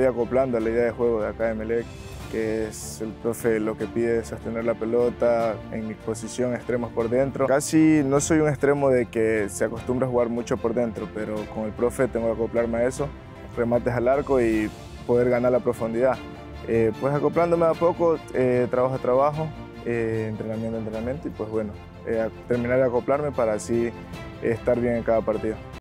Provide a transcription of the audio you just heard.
acoplando a la idea de juego de acá de Emelec, que es el profe lo que pide es sostener la pelota, en mi posición extremos por dentro. Casi no soy un extremo de que se acostumbra a jugar mucho por dentro, pero con el profe tengo que acoplarme a eso, remates al arco y poder ganar la profundidad. Pues acoplándome a poco, trabajo a trabajo, entrenamiento a entrenamiento y pues bueno, terminar de acoplarme para así estar bien en cada partido.